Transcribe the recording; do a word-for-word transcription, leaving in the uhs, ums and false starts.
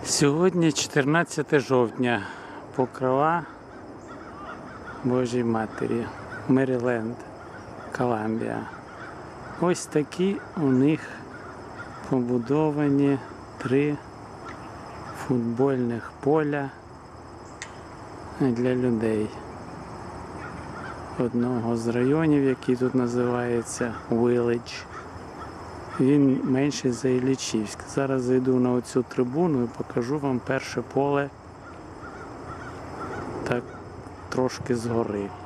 Сьогодні чотирнадцяте жовтня, Покрова Божій Матері, Меріленд, Коламбія. Ось такі у них побудовані три футбольних поля для людей. Одного з районів, який тут називається Village. Він менший за Іллічівськ. Зараз зайду на оцю трибуну і покажу вам перше поле так трошки згори.